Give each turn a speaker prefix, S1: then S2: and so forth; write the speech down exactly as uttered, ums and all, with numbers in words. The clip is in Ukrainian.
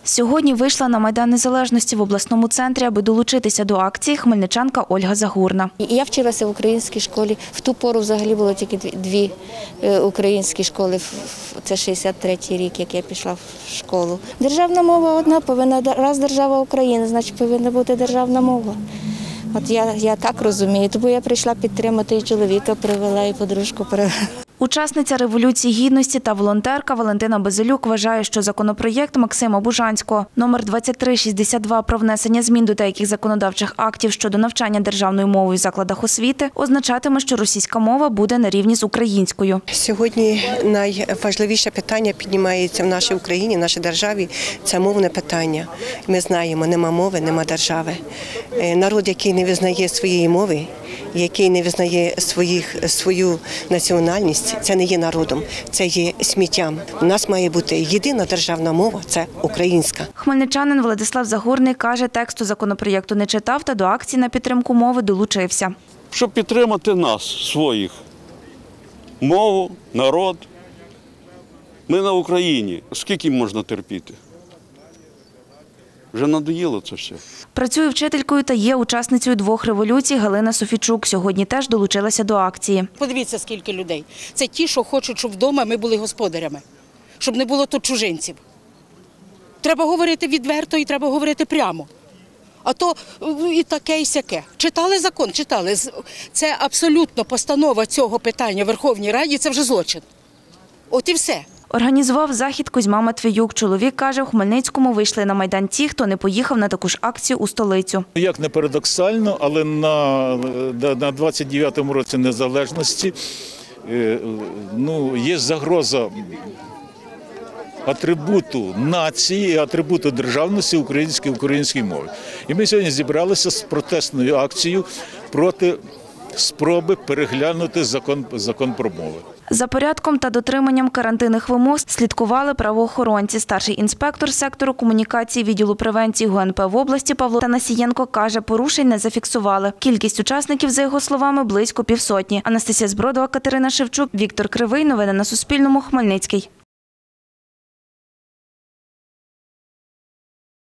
S1: Сьогодні вийшла на Майдан Незалежності в обласному центрі, аби долучитися до акції хмельничанка Ольга Загурна.
S2: Я вчилася в українській школі. В ту пору взагалі було тільки дві українські школи. Це шістдесят третій рік, як я пішла в школу. Державна мова одна, повинна, раз держава України, значить повинна бути державна мова. От я, я так розумію, тому я прийшла підтримати, і чоловіка привела, і подружку привела.
S1: Учасниця Революції Гідності та волонтерка Валентина Безелюк вважає, що законопроєкт Максима Бужанського номер двадцять три шістдесят два про внесення змін до деяких законодавчих актів щодо навчання державною мовою в закладах освіти означатиме, що російська мова буде на рівні з українською.
S3: Сьогодні найважливіше питання піднімається в нашій Україні, в нашій державі – це мовне питання. Ми знаємо, нема мови, нема держави. Народ, який не визнає своєї мови, який не визнає своїх, свою національність, це не є народом, це є сміттям. У нас має бути єдина державна мова – це українська.
S1: Хмельничанин Владислав Загурний каже, тексту законопроєкту не читав та до акції на підтримку мови долучився.
S4: Щоб підтримати нас, своїх, мову, народ. Ми на Україні. Скільки можна терпіти? Вже надоїло це все.
S1: Працює вчителькою та є учасницею двох революцій Галина Софійчук. Сьогодні теж долучилася до акції.
S5: Подивіться, скільки людей. Це ті, що хочуть, щоб вдома ми були господарями, щоб не було тут чужинців. Треба говорити відверто і треба говорити прямо. А то і таке, і сяке. Читали закон? Читали. Це абсолютно постанова цього питання в Верховній Раді, це вже злочин. От і все.
S1: Організував захід Кузьма Матвіюк. Чоловік каже, в Хмельницькому вийшли на Майдан ті, хто не поїхав на таку ж акцію у столицю.
S6: Як не парадоксально, але на, на двадцять дев'ятому році незалежності ну, є загроза атрибуту нації, атрибуту державності українській українській мові. І ми сьогодні зібралися з протестною акцією проти спроби переглянути закон, закон про мови.
S1: За порядком та дотриманням карантинних вимог слідкували правоохоронці. Старший інспектор сектору комунікації відділу превенції ГУ ен пе в області Павло Танасієнко каже, порушень не зафіксували. Кількість учасників, за його словами, близько півсотні. Анастасія Збродова, Катерина Шевчук, Віктор Кривий. Новини на Суспільному. Хмельницький.